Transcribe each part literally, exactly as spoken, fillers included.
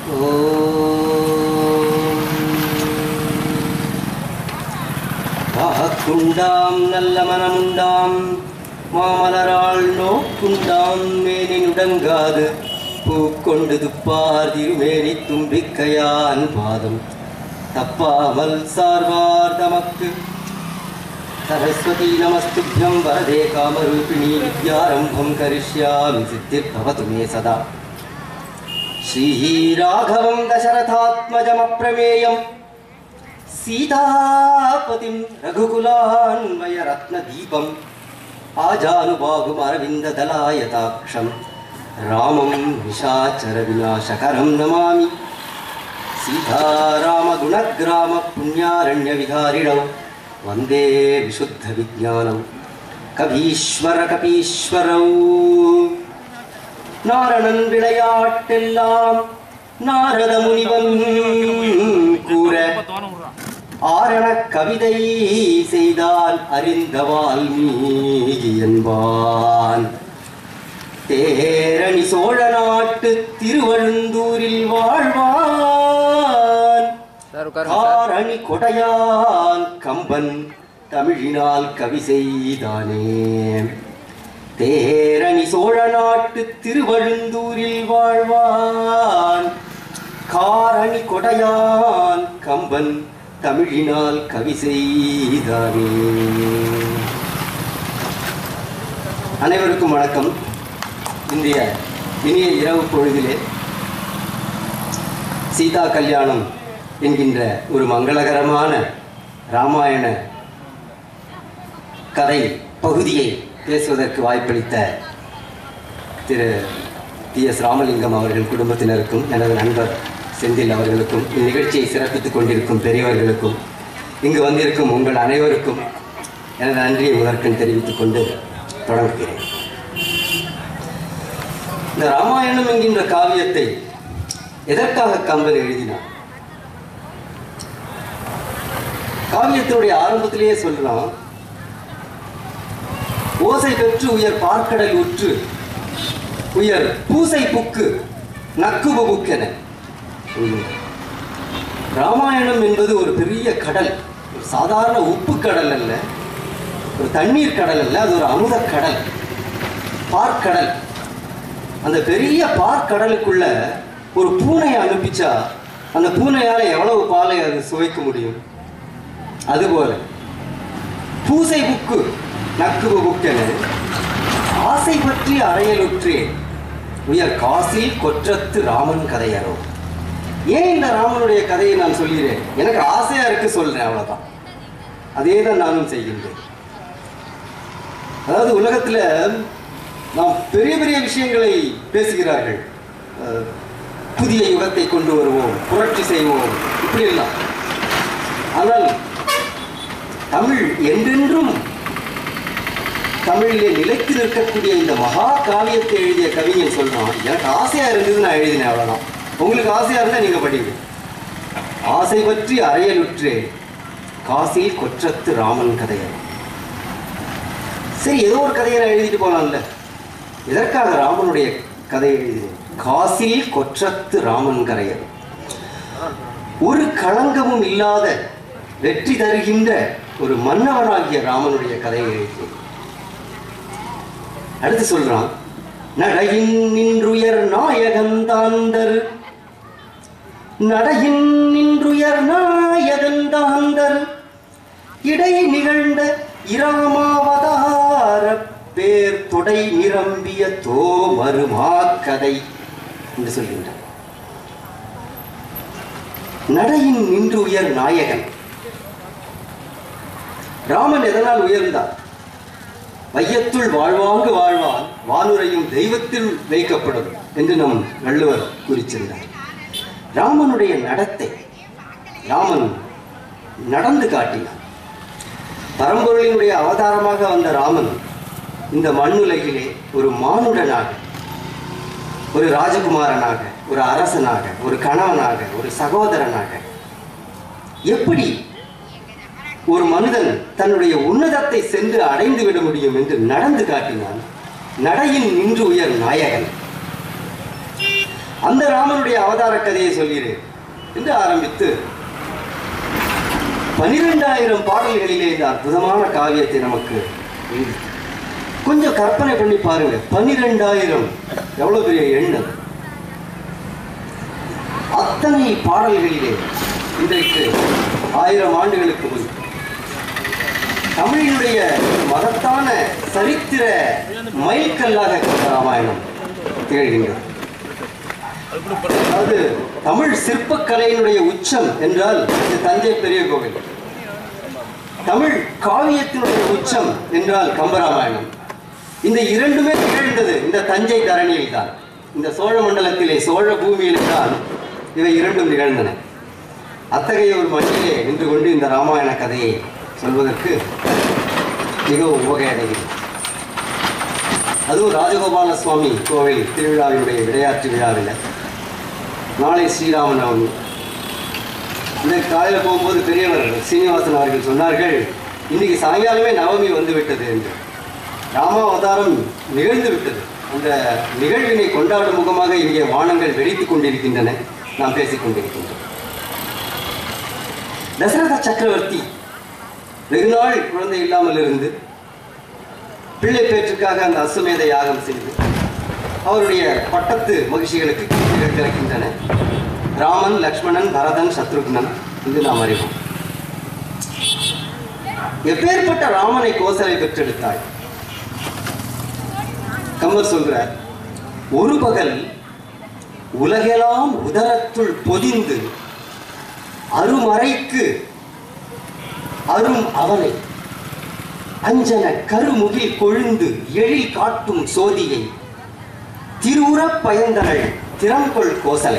வாக்குண்டாம் நல்ல மனமுண்டாம் மாமலராள் நோக்குண்டாம் மேனி நுடங்காது பூக்கொண்டு துப்பார் திருமேனி தும்பிக்கையான் பாதம் தப்பாமல் சார்வார் தமக்கு सरस्वती नमस्तुभ्यं वरदे कामरूपिणी विद्यारंभं करिष्यामि सिद्धिर्भवतु मे सदा श्रीराघवं दशरथात्मजमप्रमेयं सीतापतिं रघुकुलान्वयरत्नदीपम् आजानुबाहुमरविन्ददलायताक्षं रामं निशाचरविनाशकरं नमामि सीतारामगुणग्रामपुण्यारण्यविहारिणौ वंदे विशुद्ध विज्ञानम कवीश्वर कपीश्वरौ नारणन विளையாட்டெல்லாம் नारद मुनिवन கூற ஆரண கவிதை செய்தான் அறிந்த வால்மீகி என்பான் தேரணி சோழ நாட்டு திருவழுந்தூரில் வாழ்வான் காரணி கொடையான் கம்பன் தமிழினால் கவி செய்தானே தேரணி சோழ நாட்டு திருவழுந்தூரில் வாழ்வான் காரணி கொடையான் கம்பன் தமிழினால் கவி செய்தானே. அனைவருக்கும் வணக்கம். இந்திய இனிய இரவு பொழுதிலே சீதா கல்யாணம் என்கின்ற ஒரு மங்களகரமான ராமாயண கதை பகுதியை பேசுவதற்கு வாய்ப்பளித்த திரு டி எஸ் ராமலிங்கம் அவர்கள் குடும்பத்தினருக்கும் எனது நண்பர் செந்தில் அவர்களுக்கும் இந்நிகழ்ச்சியை சிறப்பித்துக் கொண்டிருக்கும் பெரியவர்களுக்கும் இங்கு வந்திருக்கும் உங்கள் அனைவருக்கும் எனது நன்றியை முதற்கண் தெரிவித்துக் கொண்டு தொடங்குகிறேன். இந்த ராமாயணம் என்கின்ற காவியத்தை எதற்காக கம்பன் எழுதினார்? காவியத்தினுடைய ஆரம்பத்திலேயே சொல்லலாம், ஓசை பெற்று உயர் பார்க்கடல் உற்று உயர் பூசை புக்கு நக்குப புக்கென. ராமாயணம் என்பது ஒரு பெரிய கடல், ஒரு சாதாரண உப்பு கடல் அல்ல, ஒரு தண்ணீர் கடல் அல்ல, அது ஒரு அமுத கடல், பார்க்கடல். அந்த பெரிய பார்க்கடலுக்குள்ள ஒரு பூனையை அனுப்பிச்சா அந்த பூனையால எவ்வளவு பாலை அது சுவைக்க முடியும்? அதுபோல பூசை புக்கு நக்குப புக்கென ஆசை பற்றி அறையலுற்றேன் உயர் காசில் கொற்றத்து ராமன் கதையரோ. ஏன் இந்த ராமனுடைய கதையை நான் சொல்கிறேன்? எனக்கு ஆசையா இருக்கு சொல்றேன், அவ்வளவுதான். அதே தான் நானும் செய்கின்றேன். அதாவது உலகத்துல நாம் பெரிய பெரிய விஷயங்களை பேசுகிறார்கள். புதிய யுகத்தை கொண்டு வருவோம், புரட்சி செய்வோம், இப்படி எல்லாம். ஆனால் தமிழ் என்றென்றும் தமிழிலே நிலைத்து நிற்கக்கூடிய இந்த மகா காவியத்தை எழுதிய கவிஞன் சொல்றான், எனக்கு ஆசையா இருந்தது நான் எழுதினேன், அவ்வளவுதான். உங்களுக்கு ஆசையா இருந்தா நீங்க படிங்க. ஆசை பற்றி அறையலுற்றே காசில் கொற்றத்து ராமன் கதையை. சரி, ஏதோ ஒரு கதையை நான் எழுதிட்டு போலாம்ல. எதற்காக ராமனுடைய கதையை எழுதினேன்? காசில் கொற்றத்து ராமன் கரையர். ஒரு களங்கமும் இல்லாத வெற்றி தருகின்ற ஒரு மன்னவனாகிய ராமனுடைய கதையை எழுதினேன். அடுத்து சொல்றான், நடையின் நின்றுயர் நாயகன் தாந்தர் நடையின் நின்றுயர் நாயகன் தாந்தர் இடை நிகழ்ந்த இராமாவதார பேர் தொடை நிரம்பிய தோமருமா கதை என்று சொல்கின்றார். நடையின் நின்று உயர் நாயகன் ராமன் எதனால் உயர்ந்தார்? வையத்துள் வாழ்வாங்கு வாழ்வான் வானுரையும் தெய்வத்தில் வைக்கப்படும் என்று நம் வள்ளுவர் குறிச்சிருந்தார். ராமனுடைய நடத்தை, ராமன் நடந்து காட்டினார். பரம்பொருளினுடைய அவதாரமாக வந்த ராமன் இந்த மண்ணுலகிலே ஒரு மானுடனாக, ஒரு ராஜகுமாரனாக, ஒரு அரசனாக, ஒரு கணவனாக, ஒரு சகோதரனாக எப்படி ஒரு மனிதன் தன்னுடைய உன்னதத்தை சென்று அடைந்து விட முடியும் என்று நடந்து காட்டினான். நடையின் நின்று உயர் நாயகன். அந்த ராமனுடைய அவதார கதையை சொல்கிறேன் என்று ஆரம்பித்து பனிரெண்டாயிரம் பாடல்களிலே இந்த அற்புதமான காவியத்தை நமக்கு கொஞ்சம் கற்பனை பண்ணி பாருங்க. பனிரெண்டாயிரம் எவ்வளவு பெரிய எண்ணம். அத்தனை பாடல்களிலே இன்றைக்கு ஆயிரம் ஆண்டுகளுக்கு முன் தமிழினுடைய மகத்தான சரித்திர மைல்கல்லாக ராமாயணம் திகழ்கின்றது. அதாவது தமிழ் சிற்பக்கலையினுடைய உச்சம் என்றால் இது தஞ்சை பெரிய கோவில். தமிழ் காவியத்தினுடைய உச்சம் என்றால் கம்பராமாயணம். இந்த இரண்டுமே நிகழ்ந்தது இந்த தஞ்சை தரணியில் தான். இந்த சோழ மண்டலத்திலே சோழ பூமியில் தான் இவை இரண்டும் நிகழ்ந்தன. அத்தகைய ஒரு மண்ணிலே நின்று கொண்டு இந்த ராமாயண கதையை சொல்வதற்கு மிகவும் உவகையடைகிறது. அதுவும் ராஜகோபால சுவாமி கோவில் திருவிழாவினுடைய விளையாட்டு விழாவில் நாளை ஸ்ரீராம நவமி. இந்த காலையில் போகும்போது பெரியவர் சீனிவாசன் அவர்கள் சொன்னார்கள், இன்னைக்கு சாயங்காலமே நவமி வந்து விட்டது என்று. ராமாவதாரம் நிகழ்ந்து விட்டது. அந்த நிகழ்வினை கொண்டாடும் முகமாக இங்கே வானங்கள் வெடித்துக் கொண்டிருக்கின்றன, நாம் பேசிக் கொண்டிருக்கின்றோம். தசரத சக்கரவர்த்தி வெகுநாள் குழந்தை இல்லாமல் இருந்து பிள்ளை பேற்றுக்காக அந்த அசுமேத யாகம் செய்து அவருடைய பட்டத்து மகிழ்ச்சிகளுக்கு கீர்த்திகள் கிடைக்கின்றன. ராமன், லக்ஷ்மணன், பரதன், சத்ருக்னன் என்று நாம் அறிவோம். எப்பேற்பட்ட ராமனை கோசலை பெற்றெடுத்தாள்? கம்பர் சொல்றார், ஒரு பகல் உலகெல்லாம் உதரத்துள் பொதிந்து அருமறைக்கு அரும் அவனை அஞ்சன கருமுகில் கொழுந்து எழில் காட்டும் சோதியை திருவுற பயந்தனள் திறங்கொள் கோசலை.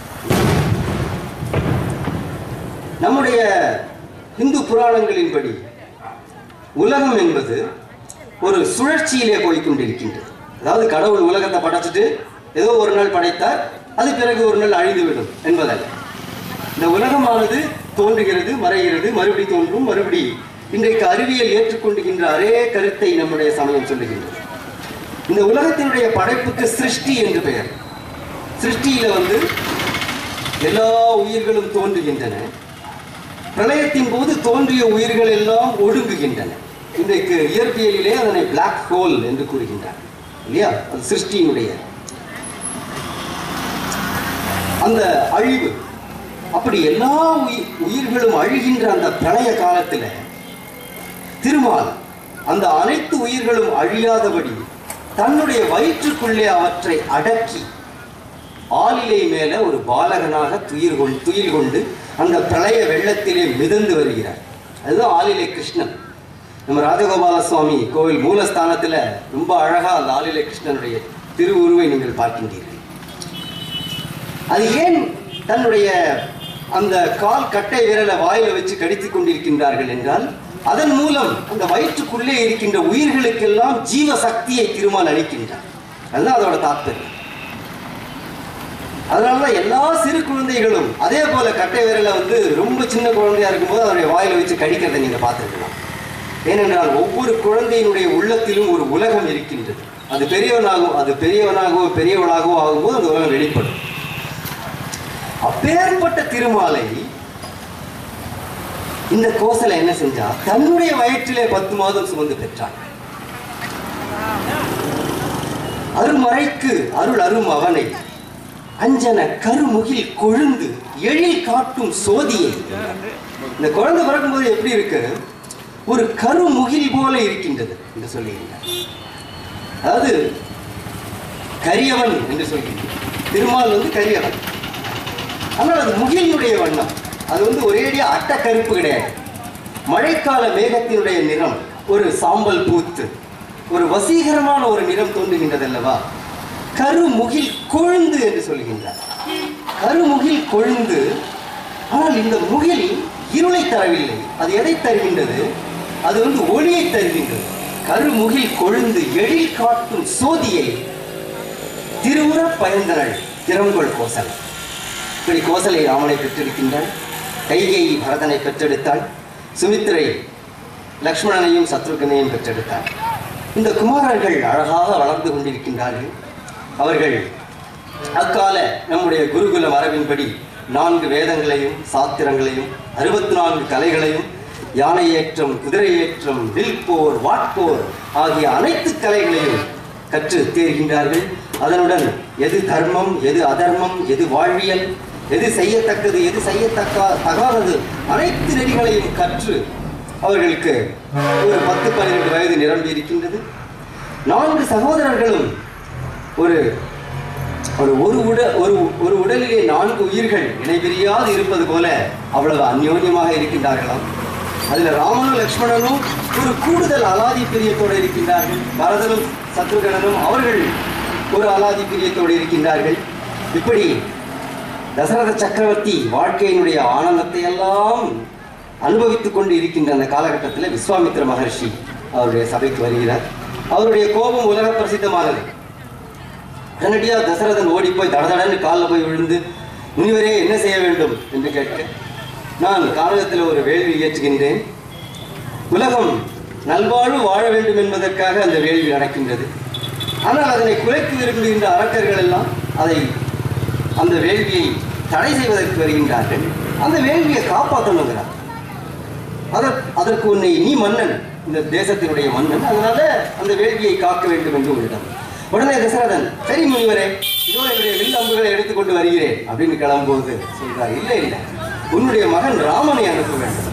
நம்முடைய இந்து புராணங்களின்படி உலகம் என்பது ஒரு சுழற்சியிலே போய்கொண்டிருக்கின்றது. அதாவது கடவுள் உலகத்தை படைச்சிட்டு ஏதோ ஒரு நாள் படைத்தார், அது பிறகு ஒரு நாள் அழிந்துவிடும் என்பதல்ல. இந்த உலகமானது தோன்றுகிறது, மறைகிறது, மறுபடி தோன்றும், மறுபடி. இன்றைக்கு அறிவியல் ஏற்றுக்கொண்டுகின்ற அரே கருத்தை நம்முடைய சமயம் சொல்லுகின்றது. இந்த உலகத்தினுடைய படைப்புக்கு சிருஷ்டி என்று பெயர். சிருஷ்டியில வந்து எல்லா உயிர்களும் தோன்றுகின்றன. பிரளயத்தின் போது தோன்றிய உயிர்கள் எல்லாம் ஒடுங்குகின்றன. இன்றைக்கு இயற்பியலிலே அதனை பிளாக் ஹோல் என்று கூறுகின்றார் இல்லையா? அது சிருஷ்டியினுடைய அந்த அழிவு. அப்படி எல்லா உயிர் உயிர்களும் அழிகின்ற அந்த பிரளய காலத்தில் திருமால் அந்த அனைத்து உயிர்களும் அழியாதபடி தன்னுடைய வயிற்றுக்குள்ளே அவற்றை அடக்கி ஆளிலை மேல ஒரு பாலகனாக துயிர் கொண்டு துயில் கொண்டு அந்த பிரளய வெள்ளத்திலே மிதந்து வருகிறார். அதுதான் ஆளிலை கிருஷ்ணன். நம்ம ராஜகோபால சுவாமி கோவில் மூலஸ்தானத்தில் ரொம்ப அழகா அந்த ஆளிலை கிருஷ்ணனுடைய திருவுருவை நீங்கள் பார்க்கின்றீர்கள். அது ஏன் தன்னுடைய அந்த கால் கட்டை விரலை வாயில வச்சு கடித்துக் கொண்டிருக்கின்றார்கள் என்றால், அதன் மூலம் அந்த வயிற்றுக்குள்ளே இருக்கின்ற உயிர்களுக்கெல்லாம் ஜீவ சக்தியை திருமால் அளிக்கின்றார். அதுதான் அதோட தாற்பயம். அதனாலதான் எல்லா சிறு குழந்தைகளும் அதே போல கட்டை விரலை வந்து ரொம்ப சின்ன குழந்தையா இருக்கும்போது அதனுடைய வாயில வச்சு கடிக்கிறதை நீங்க பார்த்துருக்கலாம். ஏனென்றால் ஒவ்வொரு குழந்தையினுடைய உள்ளத்திலும் ஒரு உலகம் இருக்கின்றது. அது பெரியவனாகவும் அது பெரியவனாகவோ பெரியவளாகவோ ஆகும்போது அந்த உலகம் வெளிப்படும். அப்பேற்பட்ட திருமாலை இந்த கோசலை என்ன செஞ்சா, தன்னுடைய வயிற்றிலே பத்து மாதம் சுமந்து பெற்றாள். அருமறைக்கு அருள் அரும் அவனை அஞ்சன கருமுகில் கொழுந்து எழில் காட்டும் சோதியை. இந்த குழந்தை பிறக்கும்போது எப்படி இருக்கு? ஒரு கருமுகில் போல இருக்கின்றது என்று சொல்லுகிறார். அதாவது கரியவன் என்று சொல்கின்றார். திருமால் வந்து கரியவன். ஆனால் அது முகிலினுடைய வண்ணம். அது வந்து ஒரேடியா அட்ட கருப்பு கிடையாது. மழைக்கால மேகத்தினுடைய நிறம் ஒரு சாம்பல் பூத்து ஒரு வசீகரமான ஒரு நிறம் தோன்றுகின்றது அல்லவா? கருமுகில் கொழுந்து என்று சொல்கின்றார். கருமுகில் கொழுந்து. ஆனால் இந்த முகில் இருளை தரவில்லை. அது எதை தருகின்றது? அது வந்து ஒளியை தருகின்றது. கருமுகில் கொழுந்து எழில் காட்டும் சோதியை திருவுற பயந்தனள் திறங்கொள் கோசலை. இப்படி கோசலை ராமனை பெற்றெடுக்கின்றாள். கைகேயி பரதனை பெற்றெடுத்தாள். சுமித்திரை லக்ஷ்மணனையும் சத்ருகனையும் பெற்றெடுத்தாள். இந்த குமாரர்கள் அழகாக வளர்ந்து கொண்டிருக்கின்றார்கள். அவர்கள் அக்கால நம்முடைய குருகுல மரபின்படி நான்கு வேதங்களையும் சாத்திரங்களையும் அறுபத்தி நான்கு கலைகளையும் யானை ஏற்றம், குதிரை ஏற்றம், வில் போர், வாட்போர் ஆகிய அனைத்து கலைகளையும் கற்று தேர்கின்றார்கள். அதனுடன் எது தர்மம், எது அதர்மம், எது வாழ்வியல், எது செய்யத்தக்கது, எது செய்யத்தக்க தகாதது அனைத்து நெறிகளையும் கற்று அவர்களுக்கு ஒரு பத்து பன்னிரண்டு வயது நிரம்பி இருக்கின்றது. நான்கு சகோதரர்களும் ஒரு ஒரு ஒரு உட ஒரு ஒரு உடலிலே நான்கு உயிர்கள் இணைபிரியாது இருப்பது போல அவ்வளவு அந்யோன்யமாக இருக்கின்றார்களாம். அதுல ராமனும் லக்ஷ்மணனும் ஒரு கூடுதல் அலாதி பிரியத்தோடு இருக்கின்றார்கள். பரதனும் சத்ருகனும் அவர்கள் ஒரு அலாதி பிரியத்தோடு இருக்கின்றார்கள். இப்படி தசரத சக்கரவர்த்தி வாழ்க்கையினுடைய ஆனந்தத்தை எல்லாம் அனுபவித்துக் கொண்டு இருக்கின்ற அந்த காலகட்டத்தில் விஸ்வாமித்திர மகர்ஷி அவருடைய சபைக்கு வருகிறார். அவருடைய கோபம் உலக பிரசித்தமானது. உடனடியாக தசரதன் ஓடி போய் தடதடன்னு காலில் போய் விழுந்து, முனிவரே என்ன செய்ய வேண்டும் என்று கேட்க, நான் கானகத்தில் ஒரு வேள்வி இயற்றுகின்றேன். உலகம் நல்வாழ்வு வாழ வேண்டும் என்பதற்காக அந்த வேள்வி நடக்கின்றது. ஆனால் அதனை குறைக்க விரும்புகின்ற அரக்கர்கள் எல்லாம் அதை அந்த வேள்வியை தடை செய்வதற்கு வருகின்றார்கள். அந்த வேள்வியை காப்பாற்றணுங்கிறார். அதற்கு அதற்கு உன்னை நீ மன்னன், இந்த தேசத்தினுடைய மன்னன், அதனால அந்த வேள்வியை காக்க வேண்டும் என்று உள்ளிடம். உடனே தசரதன், சரி முனிவரே, இதோ என்னுடைய வில் அம்புகளை எடுத்துக்கொண்டு வருகிறேன் அப்படின்னு கிளம்பும்போது சொல்றார், இல்லை இல்லை, உன்னுடைய மகன் ராமனை அனுப்ப வேண்டும்.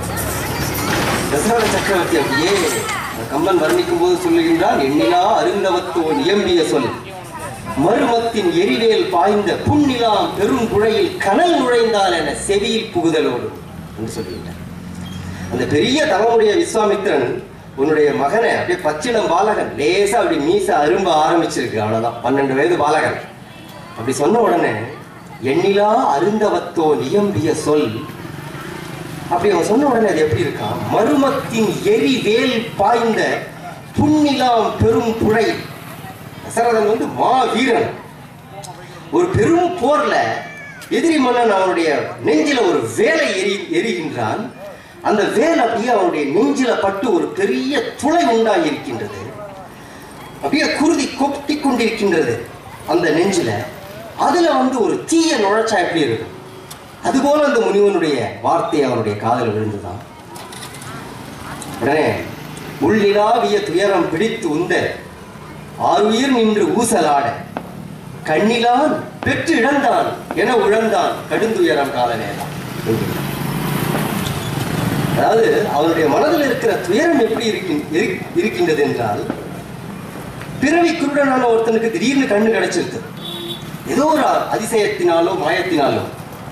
தசரத சக்கரவர்த்தி அப்படியே கம்பன் வர்ணிக்கும் போது சொல்லுகின்றான், எண்ணிலா அருந்தவத்தோ நியம்பிய சொல் மருமத்தின் எரிவேல் பாய்ந்த புன்னிலாம் பெரும் புழையில் கனல் நுழைந்தால் என செவியில் புகுதலோடு என்று சொல்லுகின்றார். அந்த பெரிய தவமுடைய விஸ்வாமித்திரன் உன்னுடைய மகனை அப்படியே பச்சிளம் பாலகன், லேசா அப்படி மீச அரும்ப ஆரம்பிச்சிருக்கு, அவ்வளவுதான், பன்னெண்டு வயது பாலகன். அப்படி சொன்ன உடனே எண்ணிலா அருந்தவத்தோ நியம்பிய சொல், அப்படி அவன் சொன்ன உடனே அது எப்படி இருக்கா, மருமத்தின் எரி வேல் பாய்ந்த புன்னிலாம் பெரும் புழை. தசரதன் வந்து மா வீரன். ஒரு பெரும் போர்ல எதிரி மன்னன் அவனுடைய நெஞ்சில ஒரு வேலை எரி எரிகின்றான். அந்த வேல் அப்படியே அவனுடைய நெஞ்சில பட்டு ஒரு பெரிய துளை உண்டாகி இருக்கின்றது. அப்படியே குருதி கொட்டி கொண்டிருக்கின்றது அந்த நெஞ்சில. அதுல வந்து ஒரு தீய நுழைச்சா எப்படி இருக்கும், அதுபோல அந்த முனிவனுடைய வார்த்தை அவனுடைய காதல் விழுந்துதான். உடனே உள்ளிலாவிய துயரம் பிடித்து உந்த ஆறுயிர் நின்று ஊசலாட கண்ணிலான் பெற்று இழந்தான் என உழந்தான் கடுந்துயரம் கால நேரம். அதாவது அவனுடைய மனதில் இருக்கிற துயரம் எப்படி இருக்கின்றது என்றால், பிறவி குருடனான ஒருத்தனுக்கு திடீர்னு கண்ணு கிடைச்சிருக்கு, ஏதோ ஒரு அதிசயத்தினாலோ மாயத்தினாலோ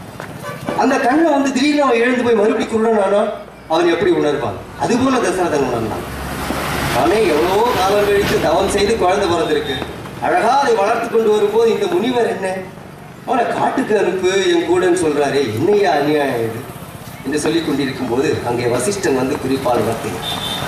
அந்த கண்ணை வந்து திடீர்னு அவன் எழுந்து போய் மறுபடி குருடனானோ அவன் எப்படி உணர்வான், அதுபோல தசரதன் உணர்ந்தான். அவனே எவ்வளவோ காலம் கழித்து தவம் செய்து குழந்தை பிறந்திருக்கு, அழகா அதை வளர்த்து கொண்டு வரும்போது இந்த முனிவர் என்ன அவனை காட்டுக்கு அனுப்பு என் கூடன்னு சொல்றாரு, என்னையா அநியாயம் இது என்று சொல்லிக் கொண்டிருக்கும் போது அங்கே வசிஷ்டன் வந்து குறிப்பால் வார்த்தைகள்.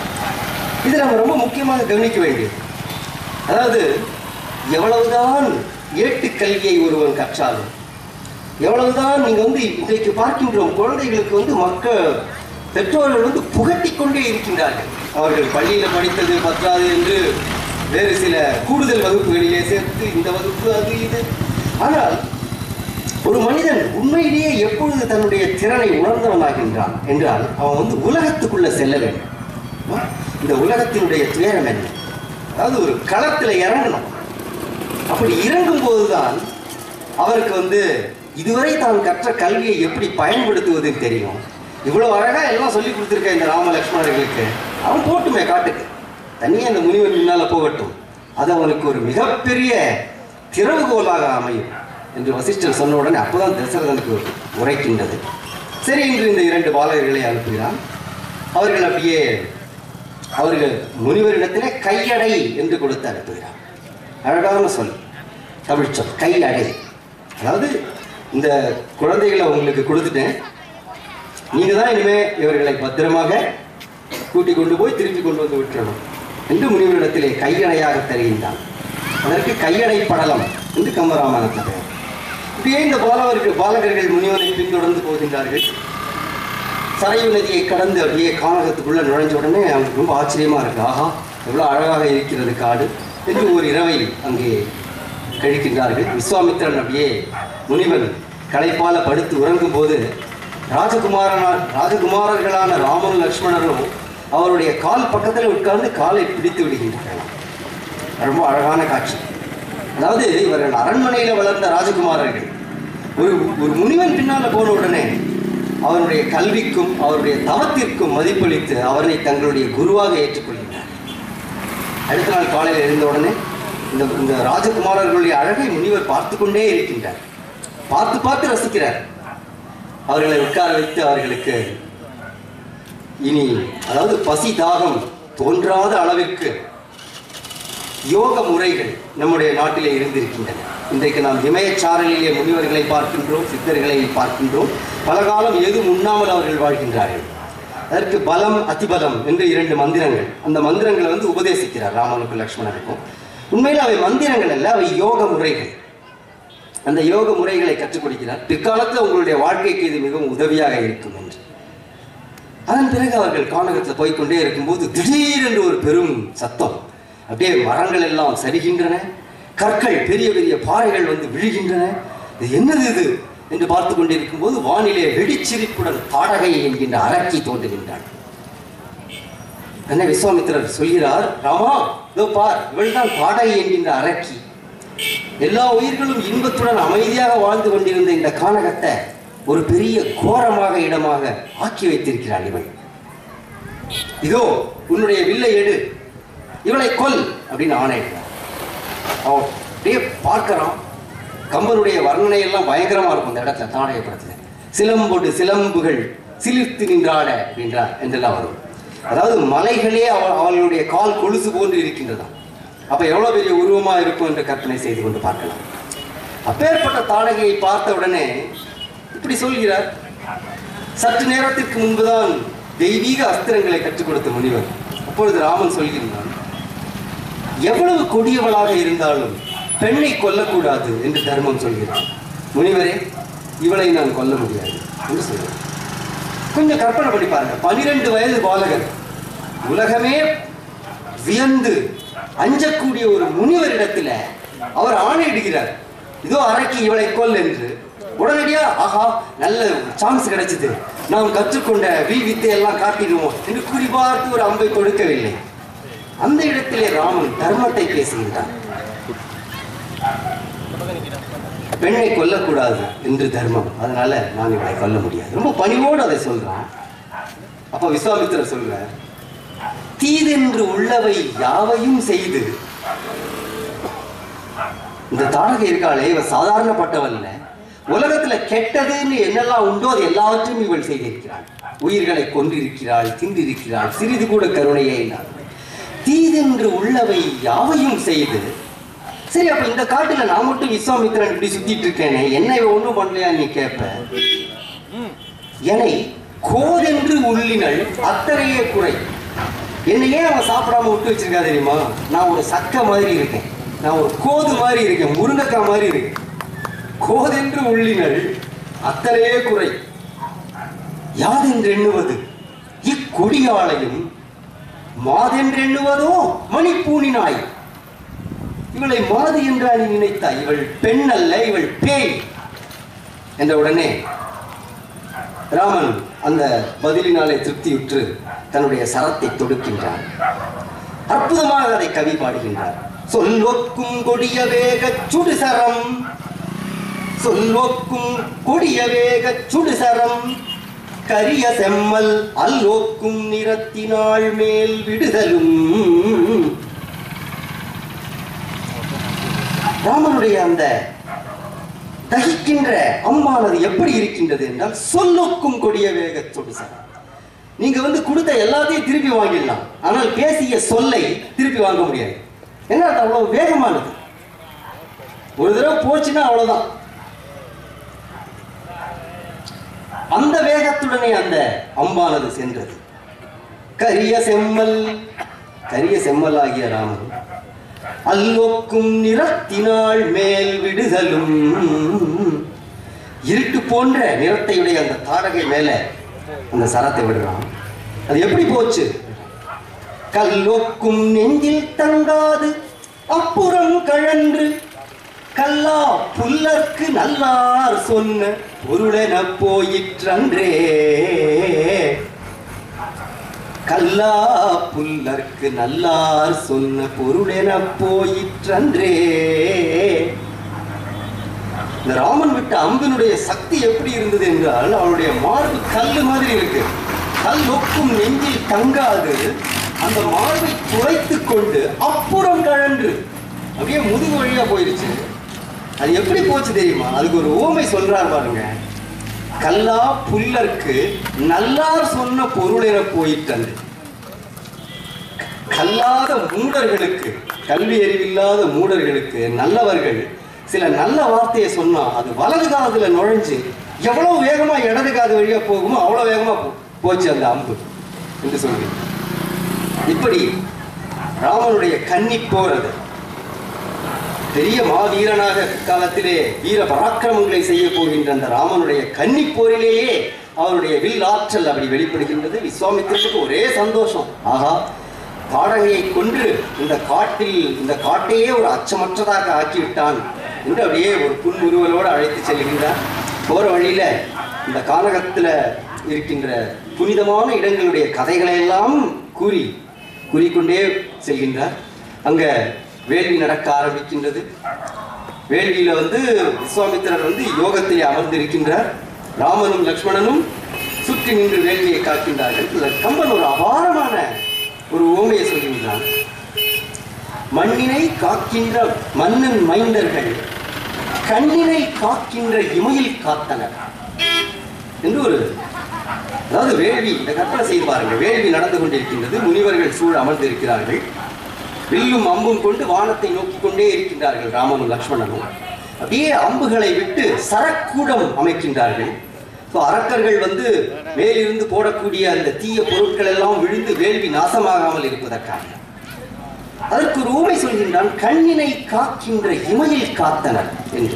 இது நம்ம ரொம்ப முக்கியமாக கவனிக்க வேண்டியது. அதாவது எவ்வளவுதான் ஏட்டு கல்வியை ஒருவன் கற்றாலும், எவ்வளவுதான் நீங்க வந்து இன்றைக்கு பார்க்கின்றோம் குழந்தைகளுக்கு வந்து மக்கள் பெற்றோர்கள் வந்து புகட்டி கொண்டே இருக்கின்றார்கள். அவர்கள் பள்ளியில படித்தது பற்றாது என்று வேறு சில கூடுதல் வகுப்புகளிலே சேர்த்து இந்த வகுப்பு அது இது. ஆனால் ஒரு மனிதன் உண்மையிலேயே எப்பொழுது தன்னுடைய திறனை உணர்ந்தவனாகின்றான் என்றால் அவன் வந்து உலகத்துக்குள்ள செல்ல வேண்டும். இந்த உலகத்தினுடைய துயரம் என்ன, அதாவது ஒரு களத்தில் இறங்கணும். அப்படி இறங்கும் போதுதான் அவருக்கு வந்து இதுவரை தான் கற்ற கல்வியை எப்படி பயன்படுத்துவதுன்னு தெரியும். இவ்வளவு அழகா எல்லாம் சொல்லி கொடுத்துருக்க இந்த ராம லக்ஷ்மணர்களுக்கு, அவன் போட்டுமே காட்டுக்கு, தனியாக அந்த முனிவன் முன்னால போகட்டும், அது அவனுக்கு ஒரு மிகப்பெரிய திறவுகோலாக அமையும் என்று வசிஷ்டர் சொன்ன உடனே அப்போதான் தசரதனுக்கு உரைக்கின்றது. சரி என்று இந்த இரண்டு பாலகர்களை அனுப்புகிறான். அவர்கள் அப்படியே அவர்கள் முனிவரிடத்திலே கையடை என்று கொடுத்து அனுப்புகிறார். அழகான சொல், தமிழ் சொல் கையடை. அதாவது இந்த குழந்தைகளை உங்களுக்கு கொடுத்துட்டேன், நீங்க தான் இனிமே இவர்களை பத்திரமாக கூட்டிக் கொண்டு போய் திருப்பி கொண்டு வந்து விட்டுறணும் என்று முனிவரிடத்திலே கையடையாக தருகின்றான். அதற்கு கையடை படலம் என்று கம்பராமாயணத்தில் பெயர். இப்படியே இந்த பாலவர்கள் பாலகர்கள் முனிவனை பின்தொடர்ந்து போகின்றார்கள். சரையு நதியை கடந்து அப்படியே கானகத்துக்குள்ள நுழைஞ்ச உடனே அவங்களுக்கு ரொம்ப ஆச்சரியமா இருக்கு. ஆஹா, எவ்வளோ அழகாக இருக்கிறது காடு என்று ஒரு இரவை அங்கே கழிக்கின்றார்கள். விஸ்வாமித்திரன் அப்படியே முனிவன் களைப்பால படுத்து உறங்கும் போது ராஜகுமாரனா ராஜகுமாரர்களான ராமனும் லக்ஷ்மணரும் அவருடைய கால் பக்கத்தில் உட்கார்ந்து காலை பிடித்து விடுகின்றார்கள். ரொம்ப அழகான காட்சி. அதாவது இவர்கள் அரண்மனையில் வளர்ந்த ராஜகுமாரர்கள் ஒரு ஒரு முனிவன் பின்னால் போன உடனே அவருடைய கல்விக்கும் அவருடைய தவத்திற்கும் மதிப்பளித்து அவரை தங்களுடைய குருவாக ஏற்றுக்கொள்கின்றார். அடுத்த நாள் காலையில் எழுந்த உடனே இந்த இந்த ராஜகுமாரர்களுடைய அழகை முனிவர் பார்த்து கொண்டே இருக்கின்றார். பார்த்து பார்த்து ரசிக்கிறார். அவர்களை உட்கார வைத்து அவர்களுக்கு இனி அதாவது பசி தாகம் தோன்றாத அளவிற்கு யோக முறைகள் நம்முடைய நாட்டிலே இருந்திருக்கின்றன. இன்றைக்கு நாம் இமயச்சாரலிலே முனிவர்களை பார்க்கின்றோம், சித்தர்களை பார்க்கின்றோம். பல காலம் எதுவும் உண்ணாமல் அவர்கள் வாழ்கின்றார்கள். அதற்கு பலம் அதிபலம் என்று இரண்டு மந்திரங்கள், அந்த மந்திரங்களை வந்து உபதேசிக்கிறார் ராமனுக்கும் லக்ஷ்மணனுக்கும். உண்மையில் அவை மந்திரங்கள் அல்ல, அவை யோக முறைகள். அந்த யோக முறைகளை கற்றுக் கொடுக்கிறார். பிற்காலத்தில் உங்களுடைய வாழ்க்கைக்கு இது மிகவும் உதவியாக இருக்கும் என்று. அதன் பிறகு அவர்கள் கானகத்தில் போய்கொண்டே இருக்கும்போது திடீரென்று ஒரு பெரும் சத்தம், அப்படியே மரங்கள் எல்லாம் சரிகின்றன, கற்கள் பெரிய பெரிய பாறைகள் வந்து விழுகின்றன. இது என்னது இது என்று பார்த்து கொண்டிருக்கும் போது வானிலே வெடிச்சிரிப்புடன் தாடகை என்கின்ற அரக்கி தோன்றுகின்றாள். என்ன விஸ்வாமித்திரர் சொல்கிறார், ராமா இதோ பார், இவள் தான் தாடகை என்கின்ற அரக்கி. எல்லா உயிர்களும் இன்பத்துடன் அமைதியாக வாழ்ந்து கொண்டிருந்த இந்த கானகத்தை ஒரு பெரிய கோரமாக இடமாக ஆக்கி வைத்திருக்கிறாள் இவள். இதோ உன்னுடைய வில்லை எடு, இவளை கொல் அப்படின்னு ஆணையிட்டார். அவன் அப்படியே பார்க்கிறான். கம்பனுடைய வர்ணனை எல்லாம் பயங்கரமா இருக்கும் இந்த இடத்துல. தாடகை படத்துல சிலம்போடு சிலம்புகள் சிலிர்த்து நின்றாட அப்படின்றார் என்றெல்லாம் வரும். அதாவது மலைகளே அவள் அவளுடைய கால் கொலுசு போன்று இருக்கின்றதாம். அப்ப எவ்வளவு பெரிய உருவமா இருக்கும் என்று கற்பனை செய்து கொண்டு பார்க்கலாம். அப்பேற்பட்ட தாடகையை பார்த்த உடனே இப்படி சொல்கிறார். சற்று நேரத்திற்கு முன்புதான் தெய்வீக அஸ்திரங்களை கற்றுக் கொடுத்த முனிவர். அப்பொழுது ராமன் சொல்கிறான், எவ்வளவு கொடியவளாக இருந்தாலும் பெண்ணை கொல்லக்கூடாது என்று தர்மம் சொல்கிறார். முனிவரே, இவளை நான் கொல்ல முடியாது என்று சொல்கிறார். கொஞ்சம் கற்பனை பண்ணி பாருங்க. பனிரெண்டு வயது பாலகர், உலகமே வியந்து அஞ்சக்கூடிய ஒரு முனிவரிடத்துல அவர் ஆணையிடுகிறார், இதோ அரக்கி இவளை கொல் என்று. உடனடியா ஆஹா நல்ல சான்ஸ் கிடைச்சது, நாம் கற்றுக்கொண்ட வில் வித்தை எல்லாம் காட்டிடுவோம் என்று குறிபார்த்து ஒரு அம்பை கொடுக்கவில்லை. அந்த இடத்திலே ராமன் தர்மத்தை பேசுகின்றார். பெண்ணை கொல்லக்கூடாது என்று தர்மம், அதனால நான் இவளை கொல்ல முடியாது. ரொம்ப பணிவோடு அதை சொல்றான். அப்ப விஸ்வாமித்திரர் சொல்றார், தீதென்று உள்ளவை யாவையும் செய்து. இந்த தாடகை இருக்காளே, இவ சாதாரணப்பட்டவல்ல. உலகத்துல கெட்டதுன்னு என்னெல்லாம் உண்டோ அது எல்லாவற்றையும் இவள் செய்திருக்கிறாள். உயிர்களை கொன்றிருக்கிறாள், தின்றிருக்கிறாள், சிறிது கூட கருணையே இல்லாத. தீதென்று உள்ளவை யாவையும் செய்து. சரி, அப்ப இந்த காட்டுல நான் மட்டும் விஸ்வாமித்திரன் இப்படி சுத்திட்டு இருக்கேனே, என்ன ஒண்ணும் பண்ணலையா நீ கேட்ப. என்னை கோதென்று உள்ளினள் அத்தனையே குறை. என்னையே அவன் சாப்பிடாம விட்டு வச்சிருக்கா தெரியுமா? நான் ஒரு சக்க மாதிரி இருக்கேன், நான் ஒரு கோது மாதிரி இருக்கேன், முருங்கைக்காய் மாதிரி இருக்கேன். கோதென்று உள்ளினள் அத்தனையே குறை. யாதென்று எண்ணுவது இக்கொடியாளையும் மாதென்று எண்ணுவதோ மணிப்பூனினாய். இவளை மாது என்றா நீ நினைத்தாய், இவள் பெண் அல்ல, இவள் பேய் என்ற உடனே ராமன் அந்த பதிலினாலே திருப்தியுற்று தன்னுடைய சரத்தை தொடுக்கின்றார். அற்புதமாக அதை கவி பாடுகின்றார். சொல்வொக்கும் கொடிய வேக சுடுசரம், சொல்வொக்கும் கொடிய வேக சுடுசரம், கரிய செம்மல் அல்லோக்கும் நிறத்தினாள் மேல் விடுதலும். ராமனுடைய அந்த தகிக்கின்ற அம்மானது எப்படி இருக்கின்றது என்றால், சொல்லொக்கும் கொடிய வேக சுடுசரம். நீங்க வந்து கொடுத்த எல்லாத்தையும் திருப்பி வாங்கிடலாம், ஆனால் பேசிய சொல்லை திருப்பி வாங்க முடியாது. என்ன அவ்வளவு வேகமானது. ஒரு தடவை போச்சுன்னா அவ்வளவுதான். அந்த வேகத்துடனே அந்த அம்பானது சென்றது. கரிய செம்மல், கரிய செம்மல் ஆகிய ராமன் அல்லோக்கும் நிறத்தினாள் மேல் விடுதலும். இருட்டு போன்ற நிறத்தையுடைய அந்த தாடகை மேல அந்த சரத்தை விடுறான். அது எப்படி போச்சு? கல்லோக்கும் நெஞ்சில் தங்காது அப்புறம் கழன்று கல்லா புல்லர்க்கு நல்லார் சொன்ன பொருளென போயிற்றன்றே. கல்லா புல்லர்க்கு நல்லார் சொன்ன பொருளென போயிற்றன்றே. இந்த ராமன் விட்ட அம்பினுடைய சக்தி எப்படி இருந்தது என்றால், அவருடைய மார்பு கல்லு மாதிரி இருக்கு. கல் நோக்கும் நெஞ்சில் தங்காது அந்த மார்பை துளைத்து கொண்டு அப்புறம் கழன்று அப்படியே முதுகு வழியா போயிருச்சு. அது எப்படி போச்சு தெரியுமா? அதுக்கு ஒரு ஊமை சொல்றார் பாருங்க. கல்லா புல்லர்க்கு நல்லார் சொன்ன பொருள் என போயிட்டது. கல்லாத மூடர்களுக்கு, கல்வி அறிவில்லாத மூடர்களுக்கு நல்லவர்கள் சில நல்ல வார்த்தையை சொன்னா அது வலது காதுல நுழைஞ்சு எவ்வளவு வேகமா இடது காது வழியா போகுமோ அவ்வளவு வேகமா போச்சு அந்த அம்பு என்று சொல்லி. இப்படி ராமனுடைய கன்னி போர் அது. பெரிய மாவீரனாக காலத்திலே வீர பராக்கிரமங்களை செய்ய போகின்ற அந்த ராமனுடைய கன்னி போரிலேயே அவருடைய வில் ஆற்றல் அப்படி வெளிப்படுகின்றது. விஸ்வாமித்திரனுக்கு ஒரே சந்தோஷம். ஆகா, தாடகையை கொன்று இந்த காட்டில் இந்த காட்டையே ஒரு அச்சமற்றதாக ஆக்கிவிட்டான் என்று அப்படியே ஒரு புன்முறுவலோடு அழைத்து செல்கின்றார். போற வழியில இந்த கானகத்துல இருக்கின்ற புனிதமான இடங்களுடைய கதைகளை எல்லாம் கூறி கூறிக்கொண்டே செல்கின்றார். அங்க வேள்வி நடக்க ஆரம்பிக்கின்றது. வேள்வியில வந்து விஸ்வாமித்திரர் வந்து யோகத்திலே அமர்ந்திருக்கின்றார். ராமனும் லக்ஷ்மணனும் சுற்றி நின்று வேள்வியை காக்கின்றார்கள். கம்பன் ஒரு அபாரமான ஒரு ஓமையை சொல்கின்றான். மண்ணினை காக்கின்ற மன்னன் மைந்தர்கள் கண்ணினை காக்கின்ற இமையில் காத்தனர் என்று ஒரு, அதாவது வேள்வி, இந்த கற்பனை செய்து பாருங்க. வேள்வி நடந்து கொண்டிருக்கின்றது. முனிவர்கள் சூழ அமர்ந்திருக்கிறார்கள். வில்லும் அம்பும் கொண்டு வானத்தை நோக்கி கொண்டே இருக்கின்றார்கள் ராமனும் லக்ஷ்மணனும். அப்படியே அம்புகளை விட்டு சரக்கூடம் அமைக்கின்றார்கள். அரக்கர்கள் வந்து மேலிருந்து போடக்கூடிய அந்த தீய பொருட்கள் எல்லாம் விழுந்து வேள்வி நாசமாகாமல் இருப்பதற்காக அதற்கு ஒரு ஊமை சொல்கின்றான். கண்ணினை காக்கின்ற இமையில் காத்தனர் என்று.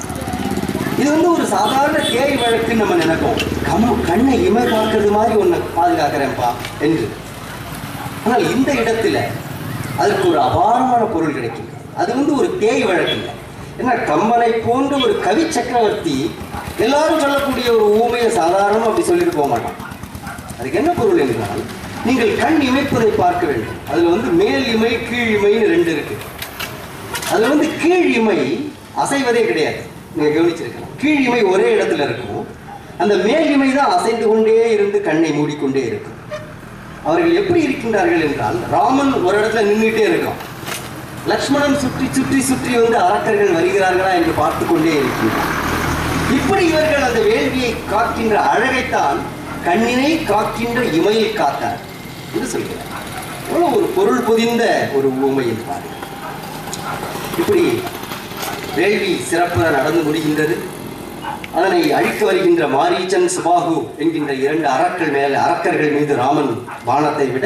இது வந்து ஒரு சாதாரண தேய் வழக்கு நம்ம நினைப்போம். கம்மு கண்ணை இமை காக்கிறது மாதிரி ஒன்னை பாதுகாக்கிறேன்ப்பா என்று. ஆனால் இந்த இடத்துல அதற்கு ஒரு அபாரமான பொருள் கிடைக்கின்றது. அது வந்து ஒரு தேய் வழக்கு இல்லை. ஏன்னா கம்பனை போன்ற ஒரு கவி சக்கரவர்த்தி எல்லாரும் சொல்லக்கூடிய ஒரு ஊமையை சாதாரணமாக அப்படி சொல்லிட்டு போக மாட்டான். அதுக்கு என்ன பொருள் என்றால், நீங்கள் கண் இமைப்பதை பார்க்க வேண்டும். அதுல வந்து மேல் இமை கீழ் இமைன்னு ரெண்டு இருக்கு. அதுல வந்து கீழ் இமை அசைவதே கிடையாது. நீங்க கவனிச்சிருக்கலாம். கீழ் இமை ஒரே இடத்துல இருக்கும். அந்த மேல் இமை தான் அசைந்து கொண்டே இருந்து கண்ணை மூடிக்கொண்டே இருக்கும். அவர்கள் எப்படி இருக்கின்றார்கள் என்றால், ராமன் ஒரு இடத்துல நின்றுட்டே இருக்கான். லக்ஷ்மணன் சுற்றி சுற்றி சுற்றி வந்து அரக்கர்கள் வருகிறார்களா என்று பார்த்து கொண்டே இருக்கின்றார். இப்படி இவர்கள் அந்த வேள்வியை காக்கின்ற அழகைத்தான் கண்ணினை காக்கின்ற இமையை காத்தார் என்று சொல்கிறார். எவ்வளவு ஒரு பொருள் பொதிந்த ஒரு ஊமையில் பாருங்கள். இப்படி வேள்வி சிறப்புற நடந்து முடிகின்றது. அதனை அழிக்க வருகின்ற மாரீச்சன் சுபாகு என்கின்ற இரண்டு அரக்கர்கள் மேல அரக்கர்கள் மீது ராமன் பானத்தை விட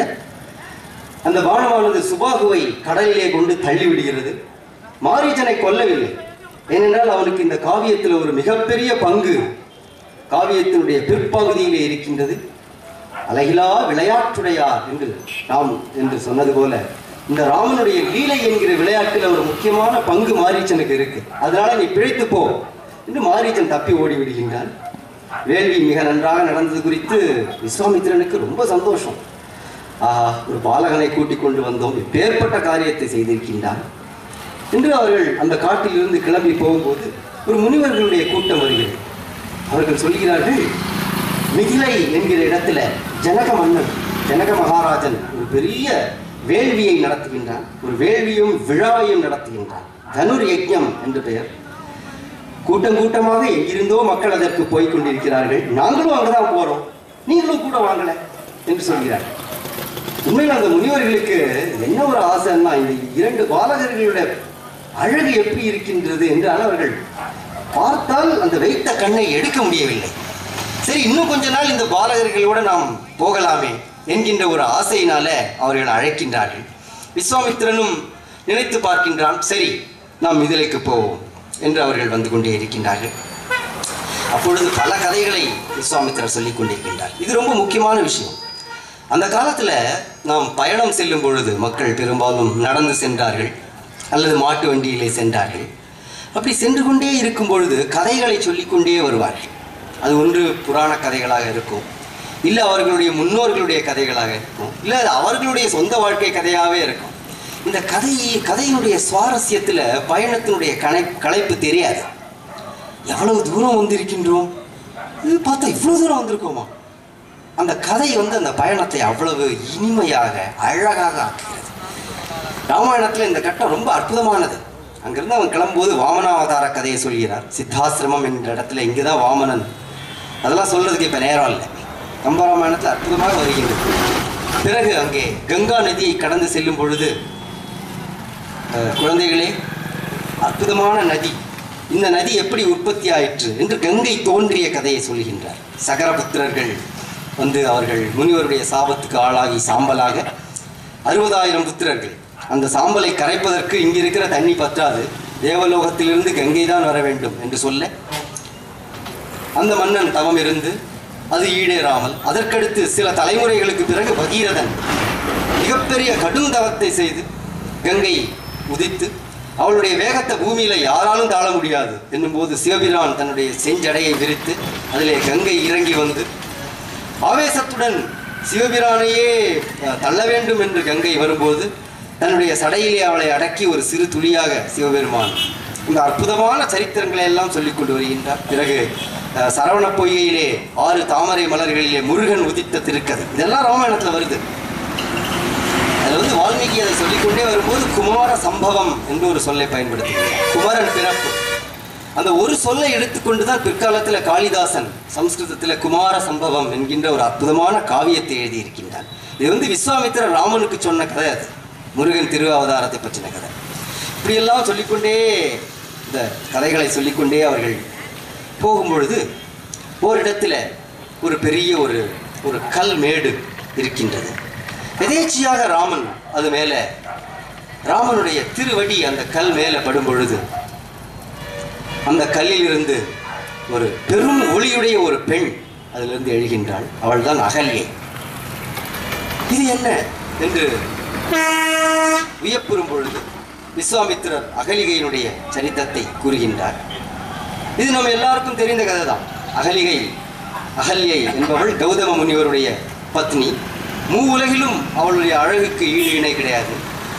அந்த பானமானது சுபாகுவை கடலிலே கொண்டு தள்ளிவிடுகிறது. மாரீச்சனை கொல்லவில்லை. ஏனென்றால் அவனுக்கு இந்த காவியத்தில் ஒரு மிகப்பெரிய பங்கு காவியத்தினுடைய பிற்பகுதியிலே இருக்கின்றது. அழகிலா விளையாட்டுடையார் என்று நாம் என்று சொன்னது போல இந்த ராமனுடைய லீலை என்கிற விளையாட்டில் ஒரு முக்கியமான பங்கு மாரீச்சனுக்கு இருக்கு. அதனால நீ பிழைத்து போ என்று மாரீச்சன் தப்பி ஓடி விடுகின்றான். வேள்வி மிக நன்றாக நடந்தது குறித்து விஸ்வாமித்திரனுக்கு ரொம்ப சந்தோஷம். ஆஹா, ஒரு பாலகனை கூட்டிக் கொண்டு வந்தோம், இப்பேற்பட்ட காரியத்தை செய்திருக்கின்றான் என்று அவர்கள் அந்த காட்டிலிருந்து கிளம்பி போகும்போது ஒரு முனிவர்களுடைய கூட்டம் வருகிறது. அவர்கள் சொல்கிறார்கள், மிதிலை என்கிற இடத்துல ஜனக மன்னன் ஜனக மகாராஜன் ஒரு பெரிய வேள்வியை நடத்துகின்றான். ஒரு வேள்வியும் விழாவையும் நடத்துகின்றான். தனுர் யஜ்ஞம் என்று பெயர். கூட்டம் கூட்டமாக எங்கிருந்தோ மக்கள் அதற்கு போய் கொண்டிருக்கிறார்கள். நாங்களும் அங்கதான் போறோம், நீங்களும் கூட வாங்கல என்று சொல்கிறார்கள். உண்மையில் அந்த முனிவர்களுக்கு என்ன ஒரு ஆசைன்னா, இந்த இரண்டு பாலகர்களுடைய அழகு எப்படி இருக்கின்றது என்றால் அவர்கள் பார்த்தால் அந்த வைத்த கண்ணை எடுக்க முடியவில்லை. சரி, இன்னும் கொஞ்ச நாள் இந்த பாலகர்களோட நாம் போகலாமே என்கின்ற ஒரு ஆசையினால அவர்கள் அழைக்கின்றார்கள். விஸ்வாமித்திரனும் நினைத்து பார்க்கின்றான், சரி நாம் மிதிலைக்கு போவோம் என்று அவர்கள் வந்து கொண்டே இருக்கின்றார்கள். அப்பொழுது பல கதைகளை விஸ்வாமித்திரர் சொல்லிக் கொண்டிருக்கின்றார். இது ரொம்ப முக்கியமான விஷயம். அந்த காலத்தில் நாம் பயணம் செல்லும் பொழுது மக்கள் பெரும்பாலும் நடந்து சென்றார்கள் அல்லது மாட்டு வண்டியிலே சென்றார்கள். அப்படி சென்று கொண்டே இருக்கும் பொழுது கதைகளை சொல்லிக்கொண்டே வருவார்கள். அது ஒன்று புராண கதைகளாக இருக்கும், இல்லை அவர்களுடைய முன்னோர்களுடைய கதைகளாக இருக்கும், இல்லை அது அவர்களுடைய சொந்த வாழ்க்கை கதையாகவே இருக்கும். இந்த கதை கதையினுடைய சுவாரஸ்யத்தில் பயணத்தினுடைய கணை களைப்பு தெரியாது. எவ்வளவு தூரம் வந்திருக்கின்றோம், இது பார்த்தா இவ்வளோ தூரம் வந்திருக்கோமா. அந்த கதை வந்து அந்த பயணத்தை அவ்வளவு இனிமையாக அழகாக ஆக்குகிறது. ராமாயணத்தில் இந்த கட்டம் ரொம்ப அற்புதமானது. அங்கிருந்து அவன் கிளம்பும்போது வாமனாவதார கதையை சொல்கிறார். சித்தாசிரமம் என்ற இடத்துல இங்கே தான் வாமனன், அதெல்லாம் சொல்றதுக்கு இப்போ நேரம் இல்லை. கம்பராமாயணத்தில் அற்புதமாக வருகின்றது. பிறகு அங்கே கங்கா நதியை கடந்து செல்லும் பொழுது, குழந்தைகளே, அற்புதமான நதி, இந்த நதி எப்படி உற்பத்தி ஆயிற்று என்று கங்கை தோன்றிய கதையை சொல்கின்றார். சகரபுத்திரர்கள் வந்து அவர்கள் முனிவருடைய சாபத்துக்கு ஆளாகி சாம்பலாக அறுபதாயிரம் புத்திரர்கள். அந்த சாம்பலை கரைப்பதற்கு இங்கே இருக்கிற தண்ணி பற்றாது, தேவலோகத்திலிருந்து கங்கை தான் வர வேண்டும் என்று சொல்ல அந்த மன்னன் தவம் இருந்து அது ஈடேறாமல், அதற்கடுத்து சில தலைமுறைகளுக்கு பிறகு பகீரதன் மிகப்பெரிய கடும் தவத்தை செய்து கங்கை உதித்து அவளுடைய வேகத்தை பூமியில யாராலும் தாழ முடியாது என்னும் போது சிவபிரான் தன்னுடைய செஞ்சடையை விரித்து அதிலே கங்கை இறங்கி வந்து ஆவேசத்துடன் சிவபிரானையே தள்ள வேண்டும் என்று கங்கை வரும்போது தன்னுடைய சடையிலே அவளை அடக்கி ஒரு சிறு துளியாக சிவபெருமான் இந்த அற்புதமான சரித்திரங்களை எல்லாம் சொல்லிக் கொண்டு வருகின்றார். பிறகு சரவண பொய்கையிலே ஆறு தாமரை மலர்களிலே முருகன் உதித்த திருக்கதை, இதெல்லாம் ராமாயணத்தில் வருது. அதில் வந்து வால்மீகி அதை சொல்லிக்கொண்டே வரும்போது குமார சம்பவம் என்று ஒரு சொல்லை பயன்படுத்துகிறார். குமரன் பிறப்பு, அந்த ஒரு சொல்லை எடுத்துக்கொண்டு தான் பிற்காலத்தில் காளிதாசன் சம்ஸ்கிருதத்தில் குமார சம்பவம் என்கின்ற ஒரு அற்புதமான காவியத்தை எழுதியிருக்கின்றார். இது வந்து விஸ்வாமித்திரர் ராமனுக்கு சொன்ன கதை, அது முருகன் திரு அவதாரத்தை பற்றின கதை. இப்படியெல்லாம் சொல்லிக்கொண்டே இந்த கதைகளை சொல்லிக்கொண்டே அவர்கள் போகும்பொழுது ஓரிடத்தில் ஒரு பெரிய ஒரு ஒரு கல் மேடு இருக்கின்றது. எதேச்சியாக ராமன் அது மேலே, ராமனுடைய திருவடி அந்த கல் மேலே படும் பொழுது அந்த கல்லில் இருந்து ஒரு பெரும் ஒளியுடைய ஒரு பெண் அதிலிருந்து எழுகின்றாள். அவள் தான் அகல்யை. இது என்ன என்று வியப்புறும் பொழுது விஸ்வாமித்திரர் அகலிகையினுடைய சரித்திரத்தை கூறுகின்றார். இது நம்ம எல்லாருக்கும் தெரிந்த கதை தான். அகலிகை அகல்யை என்பவள் கௌதம முனிவருடைய பத்னி. மூ உலகிலும் அவளுடைய அழகுக்கு ஈடு இணை கிடையாது.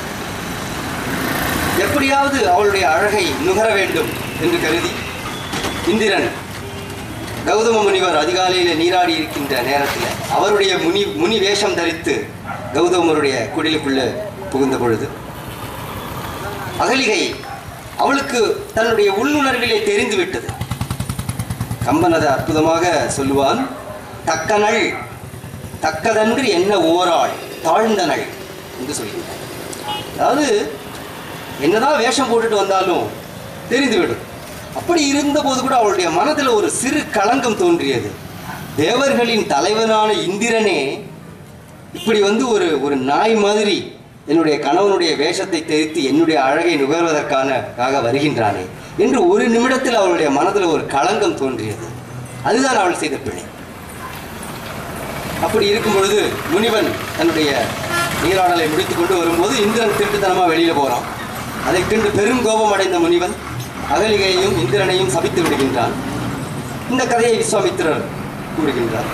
எப்படியாவது அவளுடைய அழகை நுகர வேண்டும் என்று கருதி இந்திரன் கௌதம முனிவர் அதிகாலையில் நீராடி இருக்கின்ற நேரத்தில் அவருடைய முனி முனி வேஷம் தரித்து கௌதமருடைய குடிலுக்குள்ள புகுந்த பொழுது அகலிகை அவளுக்கு தன்னுடைய உள்ளுணர்விலே தெரிந்து விட்டது. கம்பன் அதை அற்புதமாக சொல்லுவான். தக்கனள் தக்கதன்று என்ன ஓராள் தாழ்ந்தனள் என்று சொல்கின்றார். அதாவது என்னதான் வேஷம் போட்டுட்டு வந்தாலும் தெரிந்துவிடும். அப்படி இருந்தபோது கூட அவளுடைய மனதில் ஒரு சிறு களங்கம் தோன்றியது. தேவர்களின் தலைவனான இந்திரனே இப்படி வந்து ஒரு ஒரு நாய் மாதிரி என்னுடைய கணவனுடைய வேஷத்தை தெரித்து என்னுடைய அழகை நுகர்வதற்காக வருகின்றானே என்று ஒரு நிமிடத்தில் அவளுடைய மனதில் ஒரு களங்கம் தோன்றியது. அதுதான் அவள் செய்த பிழை. அப்படி இருக்கும் பொழுது முனிவன் தன்னுடைய நீராடலை முடித்து கொண்டு வரும்போது இந்திரன் திருட்டுத்தனமாக வெளியில் போகிறான். அதை கண்டு பெரும் கோபம் அடைந்த முனிவன் அகலிகையையும் இந்திரனையும் சபித்து விடுகின்றான். இந்த கதையை விஸ்வாமித்திரர் கூறுகின்றார்.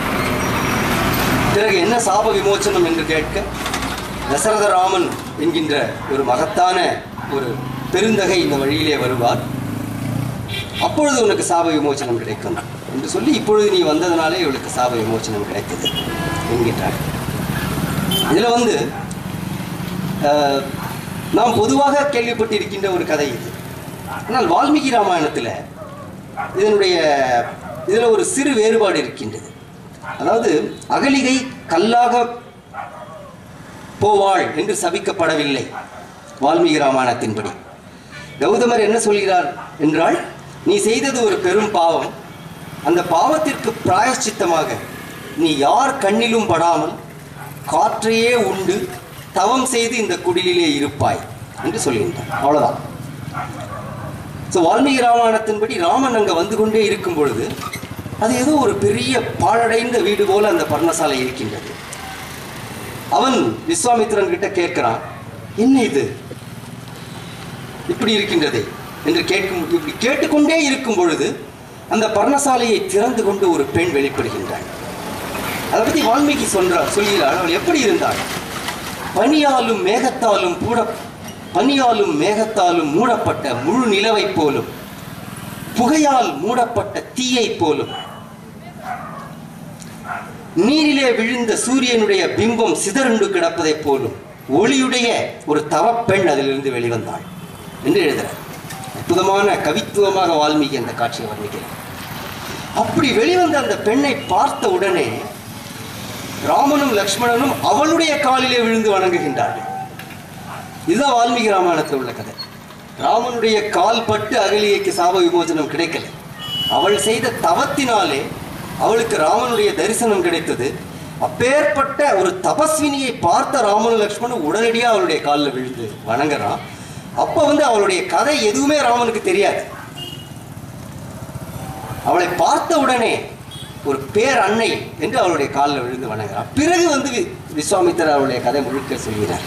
பிறகு என்ன சாப விமோச்சனம் என்று கேட்க தசரத ராமன் என்கின்ற ஒரு மகத்தான ஒரு பெருந்தகை இந்த வழியிலே வருவார். அப்பொழுது உனக்கு சாப விமோச்சனம் கிடைக்கும் என்று சொல்லி இப்பொழுது நீ வந்ததுனாலே இவளுக்கு சாப விமோச்சனம் கிடைத்தது என்கின்றார். இதில் வந்து நாம் பொதுவாக கேள்விப்பட்டிருக்கின்ற ஒரு கதை இது. ஆனால் வால்மீகி ராமாயணத்தில் இதனுடைய இதில் ஒரு சிறு வேறுபாடு இருக்கின்றது. அதாவது அகலிகை கல்லாக போவாள் என்று சபிக்கப்படவில்லை. வால்மீகி ராமாயணத்தின்படி கௌதமர் என்ன சொல்கிறார் என்றால், நீ செய்தது ஒரு பெரும் பாவம், அந்த பாவத்திற்கு பிராயச்சித்தமாக நீ யார் கண்ணிலும் படாமல் காற்றையே உண்டு தவம் செய்து இந்த குடிலிலே இருப்பாய் என்று சொல்கின்றார். அவ்வளவுதான். ஸோ வால்மீகி ராமாயணத்தின்படி ராமன் அங்கே வந்து கொண்டே இருக்கும் பொழுது அது ஏதோ ஒரு பெரிய பாழடைந்த வீடு போல அந்த பர்ணசாலை இருக்கின்றது. அவன் விஸ்வாமித்திரன் கிட்ட கேட்கிறான், என்ன இது இப்படி இருக்கின்றது என்று கேட்கும் இப்படி கேட்டுக்கொண்டே இருக்கும் பொழுது அந்த பர்ணசாலையை திறந்து கொண்டு ஒரு பெண் வெளிப்படுகின்றாள். அதை பற்றி வால்மீகி சொல்றார் சொல்கிறாள். அவள் எப்படி இருந்தாள்? பனியாலும் மேகத்தாலும் கூட பனியாலும் மேகத்தாலும் மூடப்பட்ட முழு நிலவை போலும், புகையால் மூடப்பட்ட தீயை போலும், நீரிலே விழுந்த சூரியனுடைய பிம்பம் சிதறுண்டு கிடப்பதை போலும் ஒளியுடைய ஒரு தவப்பெண் அதிலிருந்து வெளிவந்தாள் என்று எழுதுகிறார். அற்புதமான கவித்துவமாக வால்மீகி அந்த காட்சியை வர்ணிக்கிறார். அப்படி வெளிவந்த அந்த பெண்ணை பார்த்த உடனே ராமனும் லக்ஷ்மணனும் அவளுடைய காலிலே விழுந்து வணங்குகின்றார்கள். இதுதான் வால்மீகி ராமாயணத்தில் உள்ள கதை. ராமனுடைய கால் பட்டு அகலிகைக்கு சாப விமோசனம் கிடைக்கல. அவள் செய்த தவத்தினாலே அவளுக்கு ராமனுடைய தரிசனம் கிடைத்தது. அப்பேற்பட்ட ஒரு தபஸ்வினியை பார்த்த ராமனும் லக்ஷ்மணனும் உடனடியாக அவளுடைய காலில் விழுந்து வணங்குறான். அப்போ வந்து அவளுடைய கதை எதுவுமே ராமனுக்கு தெரியாது. அவளை பார்த்த உடனே ஒரு பேர் அன்னை என்று அவளுடைய காலில் விழுந்து வணங்குறான். பிறகு வந்து விஸ்வாமித்திரர் அவளுடைய கதை முழுக்க சொல்கிறார்.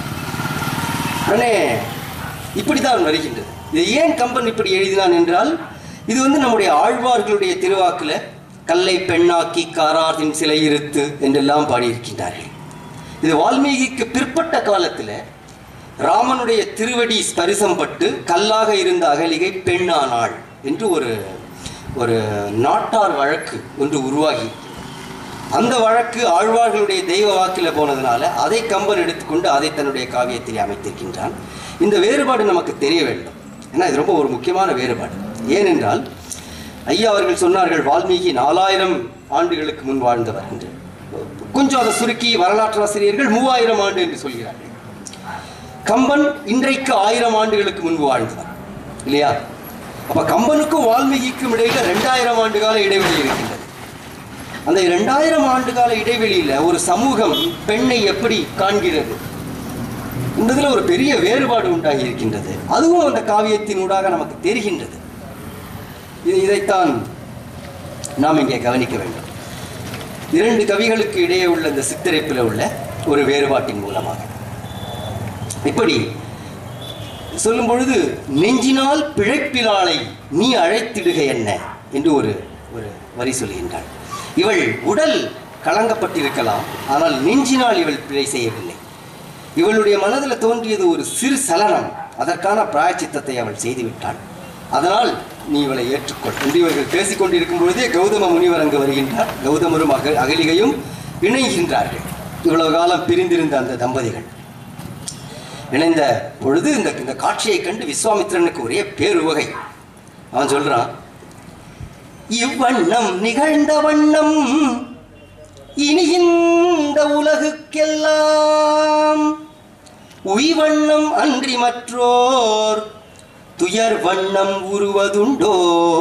உடனே இப்படிதான் வருகின்றது. இது ஏன் கம்பன் இப்படி எழுதினான் என்றால், இது வந்து நம்முடைய ஆழ்வார்களுடைய திருவாக்கில் கல்லை பெண்ணாக்கி காரார்த்தின் சிலை இருத்து என்றெல்லாம் பாடியிருக்கின்றார்கள். இது வால்மீகிக்கு பிற்பட்ட காலத்தில் ராமனுடைய திருவடி ஸ்பரிசம் பட்டு கல்லாக இருந்த அகலிகை பெண்ணானாள் என்று ஒரு ஒரு நாட்டார் வழக்கு ஒன்று உருவாகி, அந்த வழக்கு ஆழ்வார்களுடைய தெய்வ வாக்கில் போனதுனால அதை கம்பன் எடுத்துக்கொண்டு அதை தன்னுடைய காவியத்தில் அமைத்திருக்கின்றான். இந்த வேறுபாடு நமக்கு தெரிய வேண்டும். ஏன்னா இது ரொம்ப ஒரு முக்கியமான வேறுபாடு. ஏனென்றால் ஐயா அவர்கள் சொன்னார்கள் வால்மீகி நாலாயிரம் ஆண்டுகளுக்கு முன் வாழ்ந்தவர் என்று. கொஞ்சம் அதை சுருக்கி வரலாற்றாசிரியர்கள் மூவாயிரம் ஆண்டு என்று சொல்கிறார்கள். கம்பன் இன்றைக்கு ஆயிரம் ஆண்டுகளுக்கு முன்பு வாழ்ந்தவர் இல்லையா? அப்ப கம்பனுக்கும் வால்மீகிக்கும் இடையில ரெண்டாயிரம் ஆண்டு கால இடைவெளி இருக்கின்றது. அந்த இரண்டாயிரம் ஆண்டு கால இடைவெளியில ஒரு சமூகம் பெண்ணை எப்படி காண்கிறது என்பதில் ஒரு பெரிய வேறுபாடு உண்டாகி இருக்கின்றது. அதுவும் அந்த காவியத்தினூடாக நமக்கு தெரிகின்றது. இது இதைத்தான் நாம் இங்கே கவனிக்க வேண்டும். இரண்டு கவிகளுக்கு இடையே உள்ள இந்த சித்தரிப்பில் உள்ள ஒரு வேறுபாட்டின் மூலமாக இப்படி சொல்லும் பொழுது, நெஞ்சினால் பிழைப்பிலாளை நீ அழைத்திடுக என்ன என்று ஒரு ஒரு வரி சொல்கின்றாள். இவள் உடல் கலங்கப்பட்டிருக்கலாம், ஆனால் நெஞ்சினால் இவள் பிழை செய்யவில்லை. இவளுடைய மனதில் தோன்றியது ஒரு சிறு சலனம். அதற்கான பிராயச்சித்தத்தை அவள் செய்துவிட்டாள். அதனால் நீ இவளை ஏற்றுக்கொள் என்று இவர்கள் பேசிக்கொண்டிருக்கும் பொழுதே கௌதம முனிவர் அங்கு வருகின்றார். கௌதமரும் அக அகலிகையும் இணைகின்றார்கள். இவ்வளவு காலம் பிரிந்திருந்த அந்த தம்பதிகள் இணைந்த பொழுது இந்த இந்த காட்சியை கண்டு விஸ்வாமித்திரனுக்கு ஒரே பேருவகை. அவன் சொல்றான், இவ்வண்ணம் நிகழ்ந்த வண்ணம் இனி இந்த உலகுக்கெல்லாம் உய்வண்ணம் அன்றி மற்றோர் துயர் வண்ணம் உருவதுண்டோ,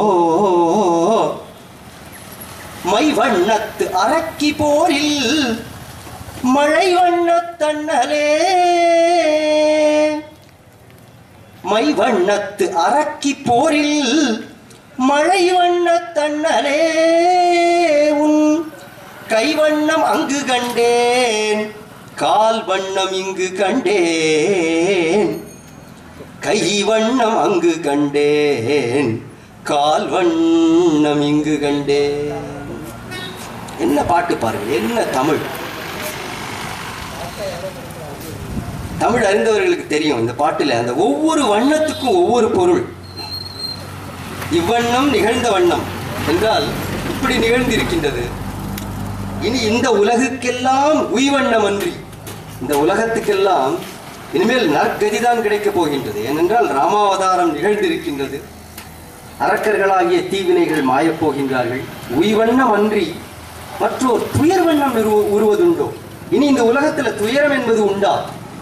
மை வண்ணத்து அரக்கி போரில் மழை வண்ணத்தண்ணலே, மை வண்ணத்து அரக்கி போரில் மழை வண்ணத்தண்ணலே, உன் கைவண்ணம் அங்கு கண்டேன் கால் வண்ணம் இங்கு கண்டேன், கை வண்ணம் அங்கு கண்டேன் கால் வண்ணம் இங்கு கண்டேன். என்ன பாட்டு பாருங்கள், என்ன தமிழ்! தமிழ் அறிந்தவர்களுக்கு தெரியும் இந்த பாட்டில் அந்த ஒவ்வொரு வண்ணத்துக்கும் ஒவ்வொரு பொருள். இவ்வண்ணம் நிகழ்ந்த வண்ணம் என்றால் இப்படி நிகழ்ந்திருக்கின்றது. இனி இந்த உலகுக்கெல்லாம் உய்வண்ணம் அன்றி, இந்த உலகத்துக்கெல்லாம் இனிமேல் நற்கதிதான் கிடைக்கப் போகின்றது. ஏனென்றால் ராமாவதாரம் நிகழ்ந்திருக்கின்றது. அரக்கர்களாகிய தீவினைகள் மாயப் போகின்றார்கள். உய்வண்ணம் அன்றி மற்றோர் துயர் வண்ணம் உருவதுண்டோ, இனி இந்த உலகத்தில் துயரம் என்பது உண்டா?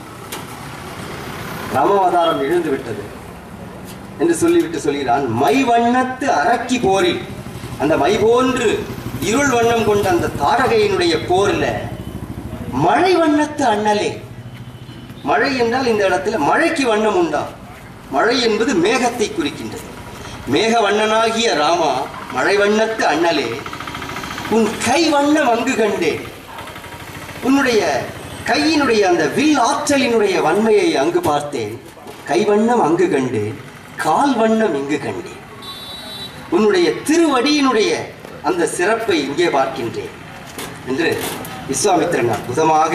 ராமாவதாரம் நிகழ்ந்து விட்டது என்று சொல்லிவிட்டு சொல்கிறான், மை வண்ணத்து அரக்கி போரில், அந்த மை போன்று இருள் வண்ணம் கொண்ட அந்த தாரகையினுடைய போரில் மழை வண்ணத்து அண்ணலே. மழை என்றால் இந்த இடத்துல மழைக்கு வண்ணம் உண்டா? மழை என்பது மேகத்தை குறிக்கின்றது. மேக வண்ணனாகிய ராமா, மழை வண்ணத்து அண்ணலே, உன் கை வண்ணம் அங்கு கண்டேன். உன்னுடைய கையினுடைய அந்த வில் ஆற்றலினுடைய வன்மையை அங்கு பார்த்தேன். கைவண்ணம் அங்கு கண்டேன், கால் வண்ணம் இங்கு கண்டேன். உன்னுடைய திருவடியினுடைய அந்த சிறப்பை இங்கே பார்க்கின்றேன் என்று விஸ்வாமித்திரன் அற்புதமாக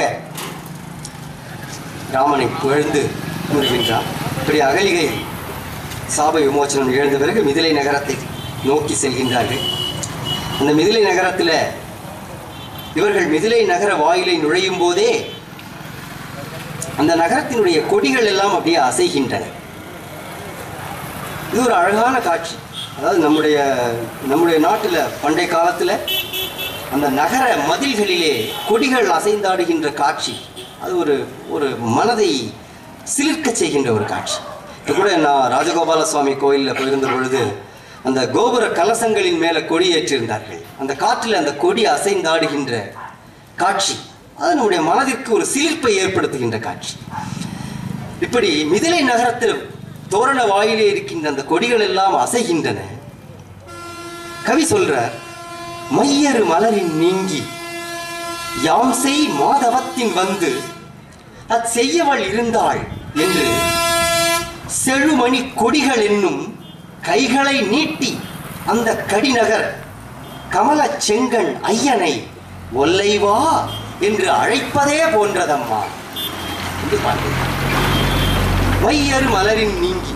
ராமனை புகழ்ந்து கூறுகின்றார். இப்படி அகலிகை சாப விமோச்சனம் எழுந்த பிறகு மிதிலை நகரத்தை நோக்கி செல்கின்றார்கள். அந்த மிதிலை நகரத்தில் இவர்கள் மிதிலை நகர வாயிலை நுழையும் போதே அந்த நகரத்தினுடைய கொடிகள் எல்லாம் அப்படியே அசைகின்றன. இது ஒரு அழகான காட்சி. அதாவது நம்முடைய நம்முடைய நாட்டில் பண்டைய காலத்தில் அந்த நகர மதில்களிலே கொடிகள் அசைந்தாடுகின்ற காட்சி, அது ஒரு ஒரு மனதை சிலிர்க்க செய்கின்ற ஒரு காட்சி. இது கூட நான் ராஜகோபால சுவாமி கோயிலில் போயிருந்த பொழுது அந்த கோபுர கலசங்களின் மேலே கொடி ஏற்றிருந்தார்கள். அந்த காற்றில் அந்த கொடி அசைந்தாடுகின்ற காட்சி, அது நம்முடைய மனதிற்கு ஒரு சிலிர்ப்பை ஏற்படுத்துகின்ற காட்சி. இப்படி மிதிலை நகரத்தில் தோரண வாயிலே இருக்கின்ற அந்த கொடிகள் எல்லாம் அசைகின்றன. கவி சொல்றார், மையறு மலரின் நீங்கி யாம் செய் மாதவத்தின் வந்து அத் செய்யவள் இருந்தாள் என்று செழுமணி கொடிகள் என்னும் கைகளை நீட்டி அந்த கடிநகர் கமல செங்கண் ஐயனை ஒல்லைவா என்று அழைப்பதே போன்றதம்மா என்று பார்க்கிறார். மையறு மலரின் நீங்கி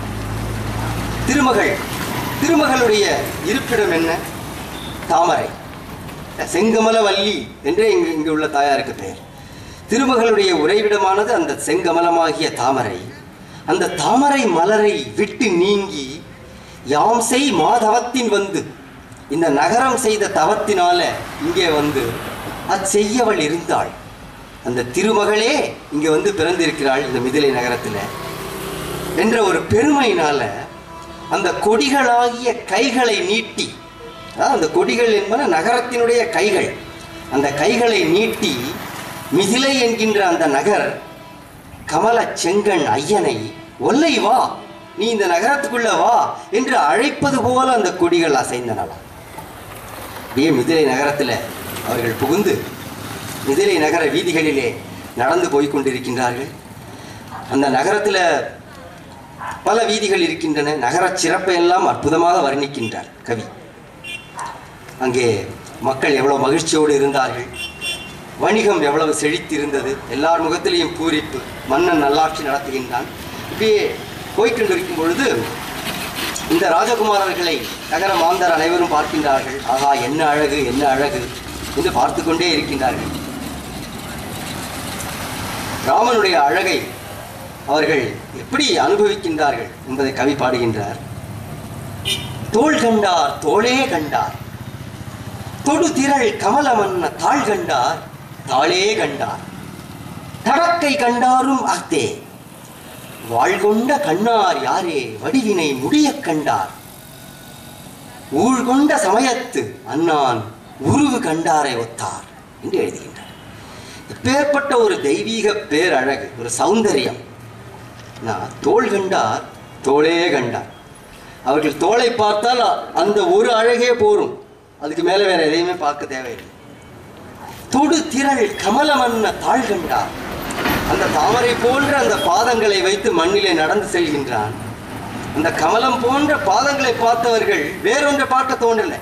திருமகள், திருமகளுடைய இருப்பிடம் என்ன? தாமரை, செங்கமல வள்ளி என்றே இங்கு இங்கு உள்ள தாயாருக்கு பெயர். திருமகளுடைய உறைவிடமானது அந்த செங்கமலமாகிய தாமரை. அந்த தாமரை மலரை விட்டு நீங்கி யாம் செய் மாதவத்தின் வந்து, இந்த நகரம் செய்த தவத்தினால இங்கே வந்து அச்செய்யவள் இருந்தாள். அந்த திருமகளே இங்கே வந்து பிறந்திருக்கிறாள் இந்த மிதிலை நகரத்தில் என்ற ஒரு பெருமையினால அந்த கொடிகளாகிய கைகளை நீட்டி, அந்த கொடிகள் என்பன நகரத்தினுடைய கைகள், அந்த கைகளை நீட்டி மிதிலை என்கின்ற அந்த நகர் கமல செங்கண் ஐயனை ஒல்லை வா, நீ இந்த நகரத்துக்குள்ள வா என்று அழைப்பது போல அந்த கொடிகள் அசைந்தனலாம். அப்படியே மிதிலை நகரத்தில் அவர்கள் புகுந்து மிதிலை நகர வீதிகளிலே நடந்து போய்கொண்டிருக்கின்றார்கள். அந்த நகரத்தில் பல வீதிகள் இருக்கின்றன. நகர சிறப்பை எல்லாம் அற்புதமாக வர்ணிக்கின்றார் கவி. அங்கே மக்கள் எவ்வளவு மகிழ்ச்சியோடு இருந்தார்கள், வணிகம் எவ்வளவு செழித்து இருந்தது, எல்லார் முகத்திலேயும் பூரிப்பு, மன்னன் நல்லாட்சி நடத்துகின்றான். இப்படியே போய்கொண்டிருக்கும் பொழுது இந்த ராஜகுமாரர்களை நகர மாந்தர் அனைவரும் பார்க்கின்றார்கள். ஆகா, என்ன அழகு, என்ன அழகு என்று பார்த்து கொண்டே இருக்கின்றார்கள். ராமனுடைய அழகை அவர்கள் எப்படி அனுபவிக்கின்றார்கள் என்பதை கவி பாடுகின்றார். தோள் கண்டார் தோளே கண்டார், தொடு திரள் கமலமன்ன தாழ் கண்டார் தாளே கண்டார், தடக்கை கண்டாரும் அக்தே வாழ்கொண்ட கண்ணார் யாரே வடிவினை முடிய கண்டார், ஊழ்கொண்ட சமயத்து அண்ணான் உருவு கண்டாரை ஒத்தார் என்று எழுதுகின்றார். இப்பேற்பட்ட ஒரு தெய்வீக பேரழகு, ஒரு சௌந்தரியம். தோள் கண்டார் தோளே கண்டார். அவர்கள் தோளை பார்த்தால் அந்த ஒரு அழகே போரும், அதுக்கு மேலே வேற எதையுமே பார்க்க தேவையில்லை. தொடு திரள் கமலமன்ன தாழ் கண்டார், அந்த தாமரை போன்ற அந்த பாதங்களை வைத்து மண்ணிலே நடந்து செல்கின்றான். அந்த கமலம் போன்ற பாதங்களை பார்த்தவர்கள் வேறொன்றை பார்க்க தோன்றலை.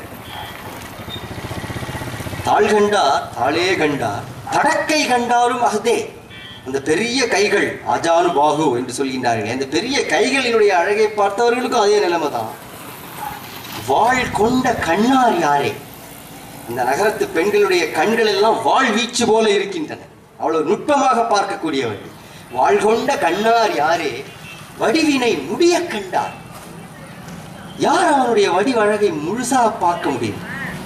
தாழ் கண்டார் தாளே கண்டார், தடக்கை கண்டாரும் அகதே, அந்த பெரிய கைகள் ஆஜானு பாகு என்று சொல்கின்றார்கள். அந்த பெரிய கைகளினுடைய அழகை பார்த்தவர்களுக்கும் அதே நிலைமை தான். வாழ் கொண்ட கண்ணார் யாரே, இந்த நகரத்து பெண்களுடைய கண்கள் எல்லாம் வாழ் வீச்சு போல இருக்கின்றன, அவ்வளவு நுட்பமாக பார்க்கக்கூடியவர்கள். வாழ் கொண்ட கண்ணார் யாரே வடிவினை முடிய கண்டார். யார் அவனுடைய வடிவழகை முழுசாக பார்க்க முடியும்?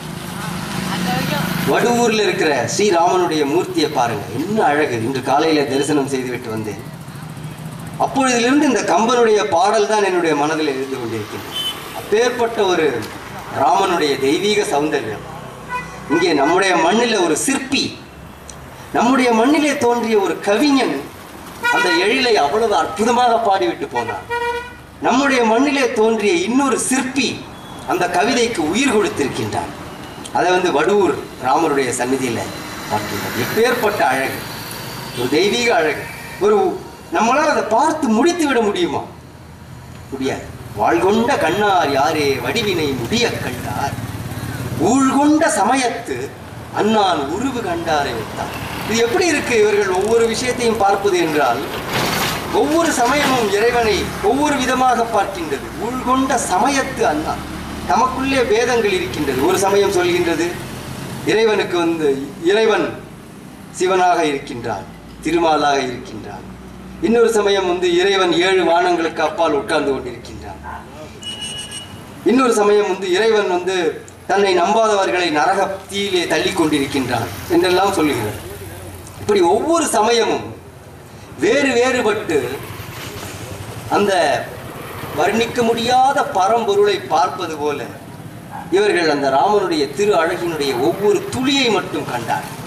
வடுவூரில் இருக்கிற ஸ்ரீராமனுடைய மூர்த்தியை பாருங்க, என்ன அழகு. இன்று காலையில தரிசனம் செய்துவிட்டு வந்தேன். அப்பொழுதிலிருந்து இந்த கம்பனுடைய பாடல் தான் என்னுடைய மனதில் இருந்து கொண்டிருக்கின்றது. அப்பேற்பட்ட ஒரு ராமனுடைய தெய்வீக சௌந்தர்யம். இங்கே நம்முடைய மண்ணில் ஒரு சிற்பி, நம்முடைய மண்ணிலே தோன்றிய ஒரு கவிஞன் அந்த எழிலை அவ்வளவு அற்புதமாக பாடிவிட்டு போனார். நம்முடைய மண்ணிலே தோன்றிய இன்னொரு சிற்பி அந்த கவிதைக்கு உயிர் கொடுத்திருக்கின்றான். அதை வந்து வடுவூர் ராமருடைய சந்நிதியில் பார்க்கின்றார். எப்பேற்பட்ட அழகு, ஒரு தெய்வீக அழகு. ஒரு நம்மளால் அதை பார்த்து முடித்து விட முடியுமா? முடியாது. வாழ்கொண்ட கண்ணார் யாரே வடிவினை முடிய கண்டார், ஊழ்கொண்ட சமயத்து அண்ணான் உருவு கண்டாரை வைத்தார். இது எப்படி இருக்கு இவர்கள் ஒவ்வொரு விஷயத்தையும் பார்ப்பது என்றால், ஒவ்வொரு சமயமும் இறைவனை ஒவ்வொரு விதமாக பார்க்கின்றது. ஊழ்கொண்ட சமயத்து அண்ணான், தமக்குள்ளே வேதங்கள் இருக்கின்றது. ஒரு சமயம் சொல்கின்றது இறைவனுக்கு வந்து இறைவன் சிவனாக இருக்கின்றான், திருமாலாக இருக்கின்றான். இன்னொரு சமயம் வந்து இறைவன் ஏழு வானங்களுக்கு அப்பால் உட்கார்ந்து கொண்டிருக்கின்றான். இன்னொரு சமயம் வந்து இறைவன் வந்து தன்னை நம்பாதவர்களை நரக தீயிலே தள்ளி கொண்டிருக்கின்றான் என்றெல்லாம் சொல்லுகிறார். இப்படி ஒவ்வொரு சமயமும் வேறு வேறுபட்டு அந்த வர்ணிக்க முடியாத பரம்பொருளை பார்ப்பது போல இவர்கள் அந்த ராமனுடைய திரு அழகினுடைய ஒவ்வொரு துளியை மட்டும் கண்டார்.